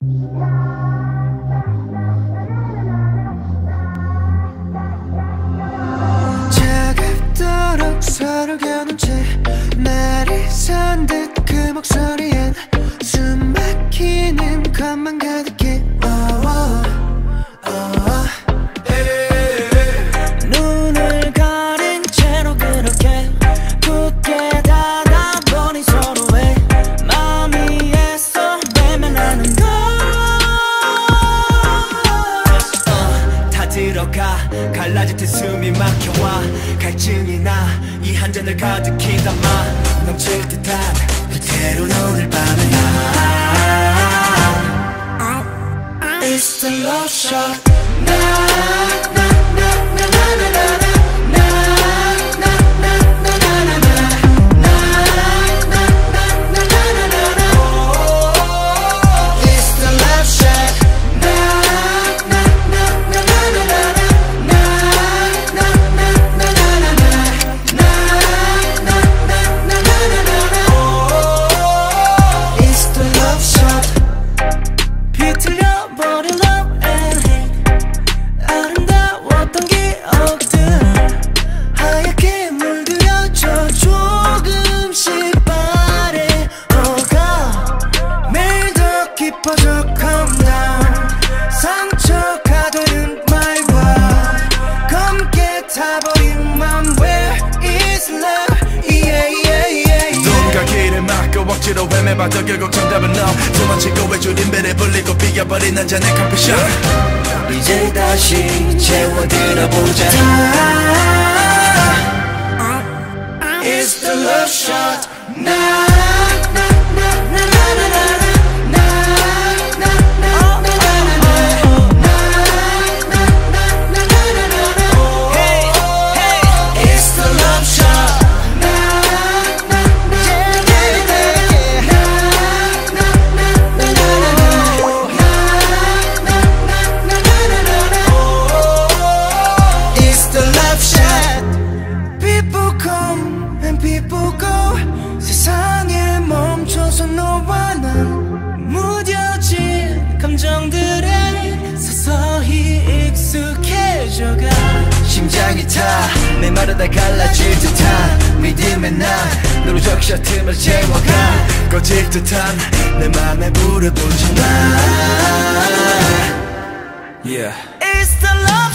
차갑도록 서로 겨눈 채 말이 선 듯 그 목소리엔 숨 막히는 것만 가득해. 눈을 가린 채로 그렇게 굳게 닫아보니 서로의 마음이 애써 외면하는 걸. 다 들어가 갈라질 듯 숨이 막혀와 갈증이 나 이 한 잔을 가득히 담아 넘칠 듯한 그대로 오늘 밤은 It's the love shot. 상처가 되는 말과 검게 타버린 맘 Where is love? 누군가 길을 막고 억지로 헤매봐도 결국 정답은 너 도망치고 외줄인 배를 불리고 비겨버린 한 잔의 커피숍. 이제 다시 채워들어보자. It's the love shot. People go 세상에 멈춰서 너와 난 무뎌진 감정들에 서서히 익숙해져가. 심장이 타 메마르다 갈라질 듯한 믿음의 난 너로 적셔 틈을 채워가 꺼질 듯한 내 맘에 불을 붙여 나. Yeah. It's the love